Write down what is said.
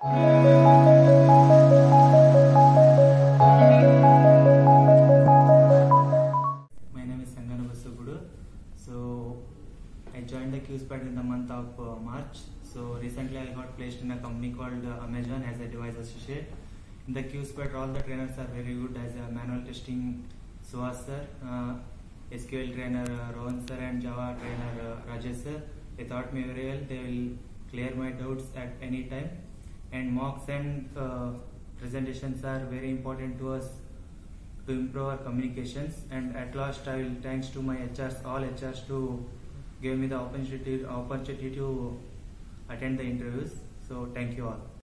My name is Sangana Basugudu. So I joined the QSPAD in the month of March. So recently I got placed in a company called Amazon as a device associate. In the QSPAD, all the trainers are very good as a manual testing Suhas sir, SQL trainer Rohan sir and Java trainer Rajesh sir. They taught me very well. They will clear my doubts at any time. And mocks and presentations are very important to us to improve our communications. And at last, I will thanks to my HRs, all HRs, to give me the opportunity to attend the interviews. So thank you all.